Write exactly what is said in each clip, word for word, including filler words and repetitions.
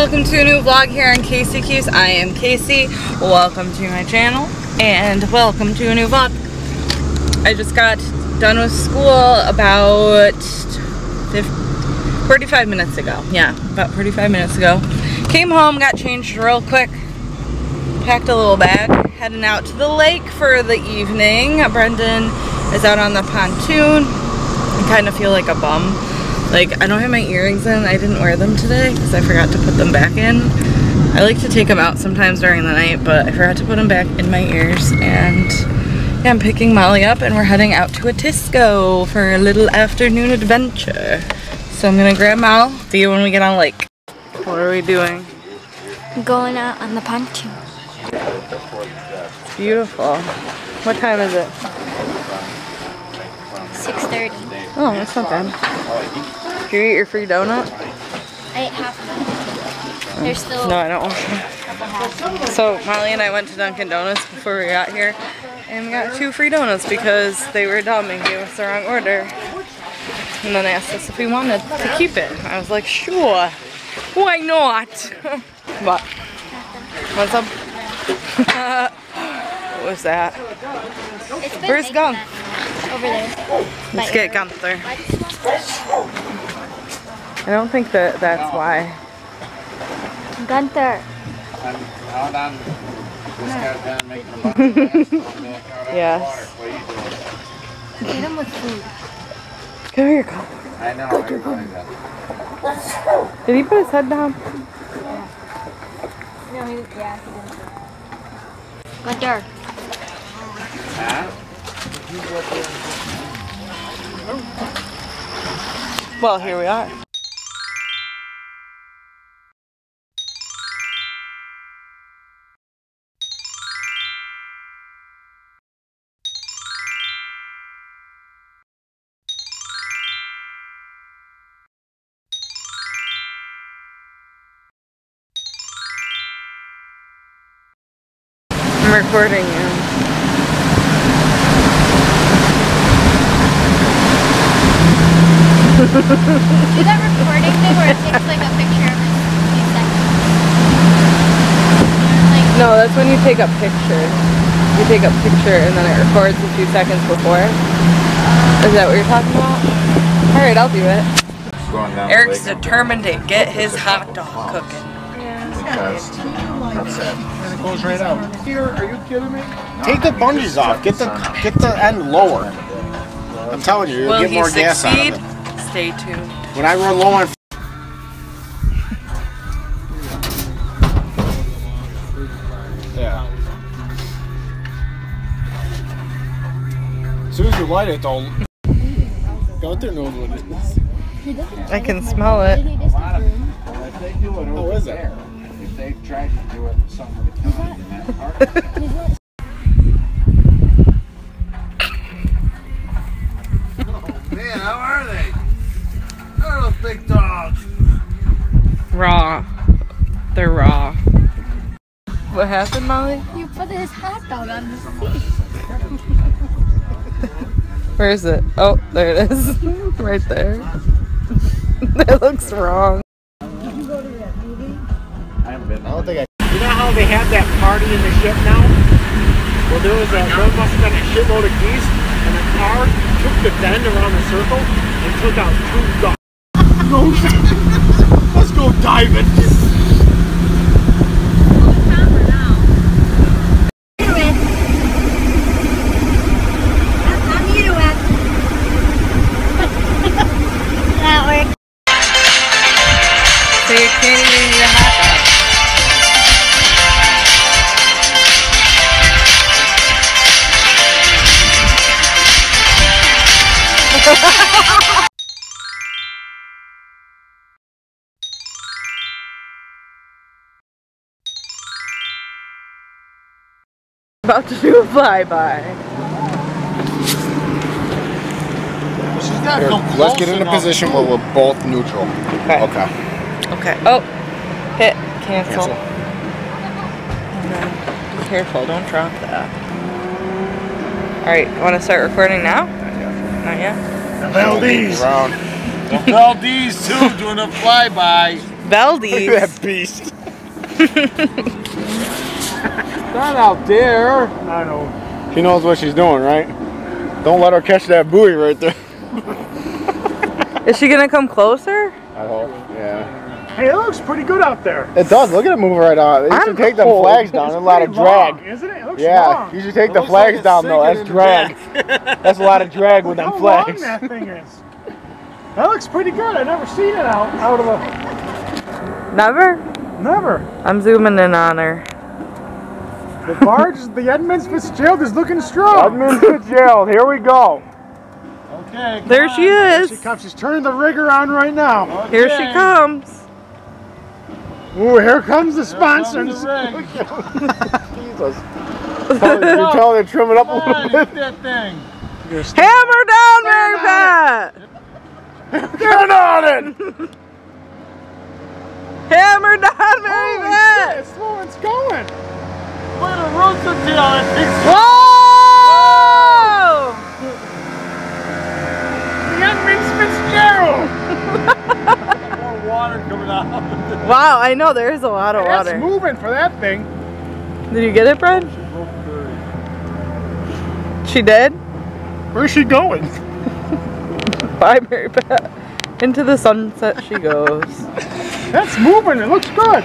welcome to a new vlog here on kaciecuse. I am Casey. Welcome to my channel and welcome to a new vlog. I just got done with school about forty-five minutes ago. Yeah, about forty-five minutes ago. Came home, got changed real quick, packed a little bag, heading out to the lake for the evening. Brendan is out on the pontoon. I kind of feel like a bum. Like, I don't have my earrings in. I didn't wear them today because I forgot to put them back in. I like to take them out sometimes during the night, but I forgot to put them back in my ears. And yeah, I'm picking Molly up and we're heading out to a Tisco for a little afternoon adventure. So I'm gonna grab Mal, see you when we get on lake. What are we doing? Going out on the pontoon. It's beautiful. What time is it? six thirty. Oh, that's not bad. Did you eat your free donut? I ate half of them. There's still... No, I don't want to. So Molly and I went to Dunkin' Donuts before we got here and we got two free donuts because they were dumb and gave us the wrong order. And then they asked us if we wanted to keep it. I was like, sure. Why not? What? What's up? What was that? Where's Gun? Over there. Let's get Gunther. I don't think that that's why. Gunther. Yes. Get him with food. Come here, go. I know. Did he put his head down? No, he, yeah, he didn't. Gunther. Huh? Well, here we are. I'm recording you. Do that recording thing where it takes like a picture every few seconds? Like, No, that's when you take a picture. You take a picture and then it records a few seconds before. Is that what you're talking about? Alright, I'll do it. Eric's determined to get his hot dog cooking. Because that's it. It goes right out. Here, are you kidding me? Take the bungees off. Get the get the end lower. I'm telling you, you'll Will get he more gas out succeed? of it. Stay tuned. When I run low on yeah. As soon as you light it, don't. Gunther knows what it is. I can smell it. If they do it How over is it? there, if they tried to do it somewhere in that part, man, how are they? They're those big dogs. Raw. They're raw. What happened, Molly? you put his hot dog on the seat. Where is it? Oh, there it is. Right there. That looks wrong. I don't think I. You know how they have that party in the ship now? Well, there was a there must have been a shitload of geese, and the car took the bend around the circle and took out two ducks. No, let's go diving. So you can't even eat a hot dog. About to do a flyby. Here, let's get in a position where we're both neutral. Okay. Okay. Okay. Oh, hit cancel. Cancel. And then be careful, don't drop that. All right, you want to start recording now? Not yet. The Valdez. The Valdez too, doing a flyby. Valdez. That beast. Not out there. I know. She knows what she's doing, right? Don't let her catch that buoy right there. Is she gonna come closer? I hope. Yeah. Hey, it looks pretty good out there. It does. Look at it moving right on. You I'm should take cold. the flags down. There's a lot of drag. Long, isn't it? It looks Yeah, long. you should take It the looks flags like it's down though. That's sinking in the drag. back. That's a lot of drag with them How flags. long that thing is. That looks pretty good. I've never seen it out out of a. Never? Never. I'm zooming in on her. The barge, the Edmonds Fitzgerald is looking strong. Edmonds Fitzgerald, here we go. Okay. There on. she is. There she comes. She's turning the rig around right now. Okay. Here she comes. Ooh, here comes the sponsors. Jesus. Tell, you tell her to trim it up a little bit. that thing. Hammer down, Mary Pat! Get on it! Hammer down, Mary Pat! It's slow, it's going. Look at the roots of the Whoa! The Edmonds Fitzgerald. More water coming out. Wow, I know there is a lot of Hey, water. that's moving for that thing. Did you get it, Brad? She did? Where's she going? Bye, Mary Pat. Into the sunset she goes. That's moving. It looks good.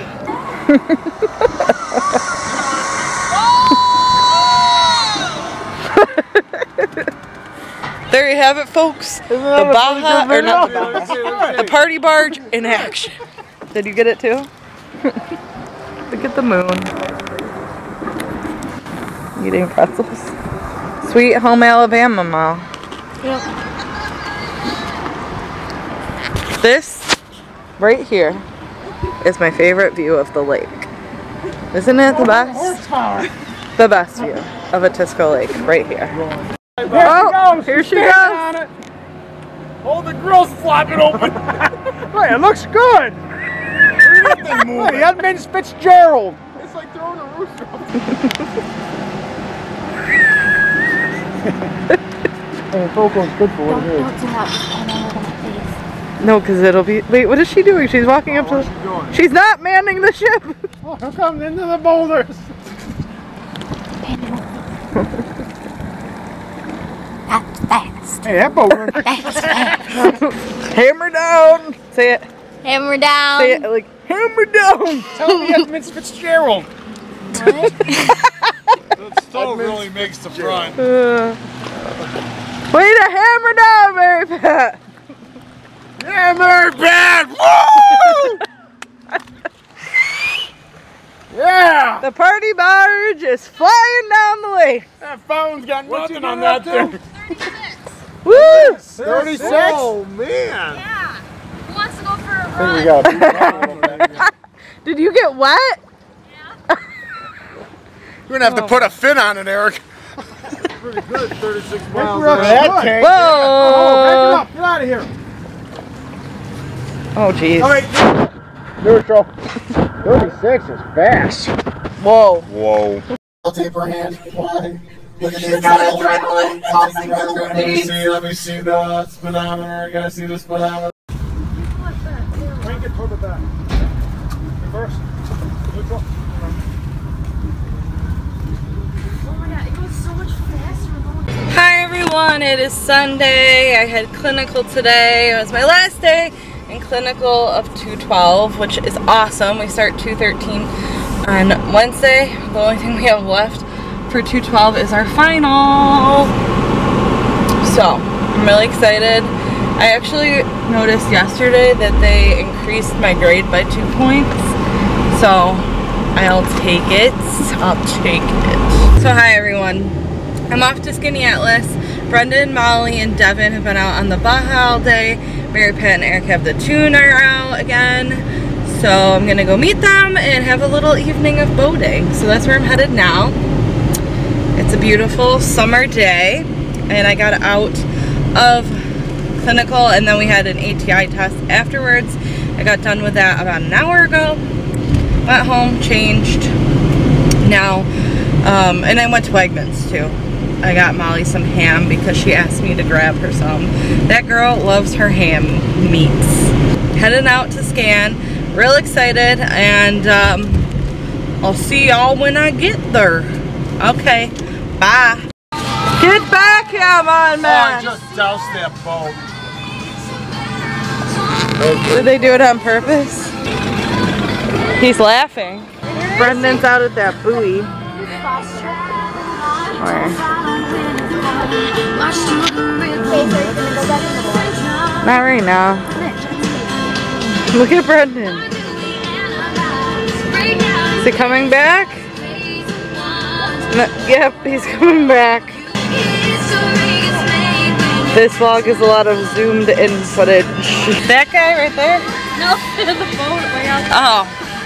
There you have it, folks. The Baja, or not the Baja, the party barge in action. Did you get it too? Look at the moon. Eating pretzels. Sweet home Alabama, Ma. Yep. This right here is my favorite view of the lake. Isn't it the best? Horsepower. The best view of Atisco Lake, right here. There Oh, she goes. here she Stand goes. on it. Oh, the grill's flopping open. Hey, it looks good. Look at that thing moving. Hey, Edmonds Fitzgerald. It's like throwing a rooster off. Hey, Foco's good for what Don't, it is. don't zoom out. Just pan over to my face. No, because it'll be. Wait, what is she doing? She's walking up to. What's she doing? She's not manning the ship. Oh, here comes into the boulders. Pan over. That's fast. Hey, that boat went That's fast. Hammer down. Say it. Hammer down. Say it like hammer down. Tell me Edmonds Fitzgerald. What? The stove really makes the front. Uh, way to hammer down, Mary Pat. Hammer bad! Woo! Yeah! The party barge is flying down the lake. That fountain's got nothing on that thing. Woo! thirty-six? Oh, man. Yeah. Who wants to go for a I think run? we got a Did you get wet? You're gonna have to put a fin on it, Eric. Pretty good, thirty-six miles. Brooks, That good. tank. Oh, Whoa! break it up. Get out of here. Oh, jeez. All right. Neutral. thirty-six is fast. Whoa. Whoa. I'll tape her hand. One. Look at this. Let me see, let me see the speedometer. I gotta see the speedometer. Crank it toward the back. Reverse. Neutral. Oh my god, it goes so much faster. Hi everyone, it is Sunday. I had clinical today. It was my last day in clinical of two twelve, which is awesome. We start two thirteen on Wednesday. The only thing we have left for two twelve is our final. So, I'm really excited. I actually noticed yesterday that they increased my grade by two points. So, I'll take it. I'll take it. So, hi everyone. I'm off to Skinny Atlas. Brendan, Molly, and Devin have been out on the Baja all day. Mary Pat and Eric have the tuner out again. So I'm gonna go meet them and have a little evening of boating. So that's where I'm headed now. It's a beautiful summer day, and I got out of clinical and then we had an A T I test afterwards. I got done with that about an hour ago. Went home, changed. Now, um, and I went to Wegmans too. I got Molly some ham because she asked me to grab her some. That girl loves her ham meats. Heading out to scan. real excited, and um, I'll see y'all when I get there. Okay, bye. Get back here, my man. Oh, I just doused that boat. Did they do it on purpose? He's laughing. Brendan's out at that buoy. Where? Not right now. Look at Brendan. Is he coming back? No, yep, he's coming back. This vlog is a lot of zoomed in footage. That guy right there? No, the boat way out. Oh.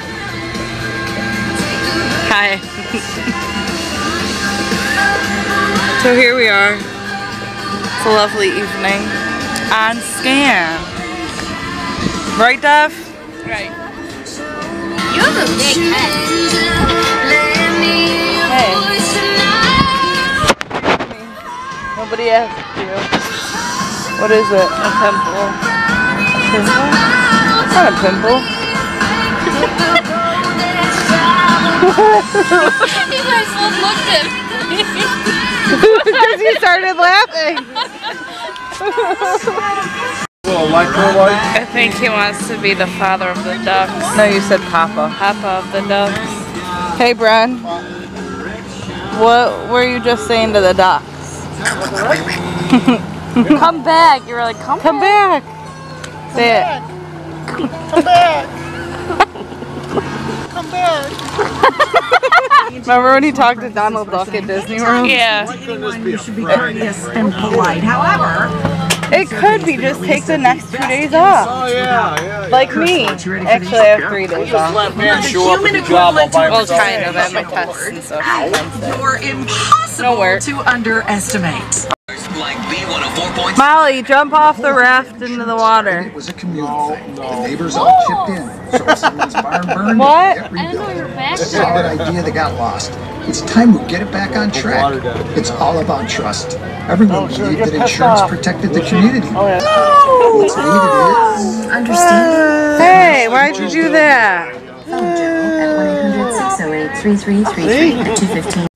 Hi. So here we are. It's a lovely evening on Scan. Right, Dev? Right. You have a big head. Hey. Nobody asked you. What is it? A pimple. A pimple? It's not a pimple. You guys both looked at me. Because you started laughing. I think he wants to be the father of the ducks. No, you said Papa. Papa of the ducks. Hey, Bren. What were you just saying to the ducks? Come back. You were like, come, come back. back. Say it. Come back. Come back. Remember when he talked to Donald Duck at Disney World? Yeah. You should be courteous and polite. However, it could be just take the next two days off. Oh, yeah, yeah. Like me. Actually, I have three days off. Let man show up at the job all by Well, himself. kind of at my tests and stuff. you're impossible to underestimate. Molly, jump off the raft into the water. It was a communal thing. The neighbors all chipped in. So if someone's barn burned, What? get I didn't know you were rebuilt. back It's a there. good idea that got lost. It's time we get it back on track. It's all about trust. Everyone believed that insurance protected the community. What's needed is Understand? Hey, why'd you do that? Phone Joe at one eight hundred, six oh eight, three three three three at two fifteen.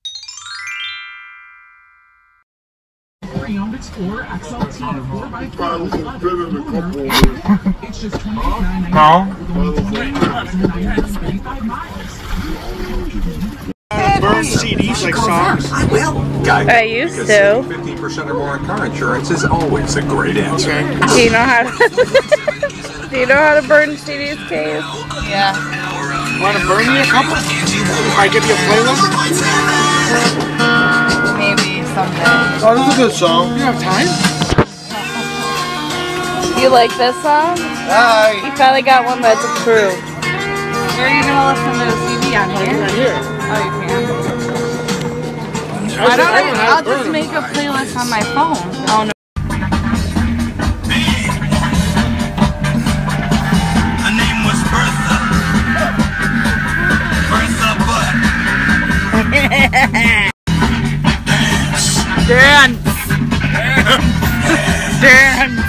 Burn C Ds like songs. I will. I used to. fifteen percent or more on car insurance is always a great answer. Do you know how to Do you know how to burn C Ds, Case? Yeah. Want to burn me a couple? If I give you a playlist? Maybe someday. Oh, this is a good song. You have time? You like this song? Hi. You finally got one that's approved. Where are you gonna listen to the C D on here? Right here. Oh, you can. Why don't I? I'll just make a playlist on my phone. Oh no. Her name was Bertha. Bertha Butt. Dance. Dance.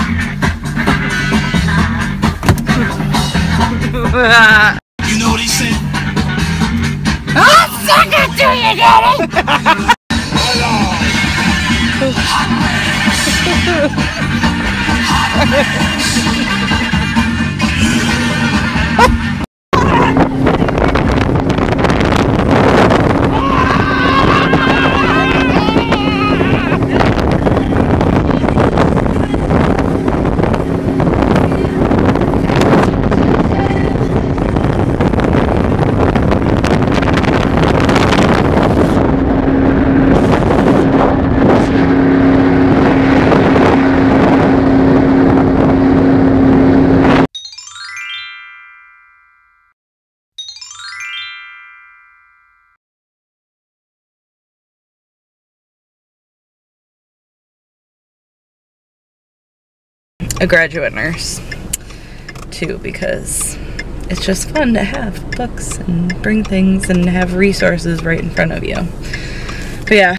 You know what he said? I'll suck it till you get it. A graduate nurse too, because it's just fun to have books and bring things and have resources right in front of you. But yeah.